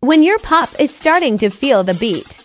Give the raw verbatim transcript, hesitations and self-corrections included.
When your pup is starting to feel the beat,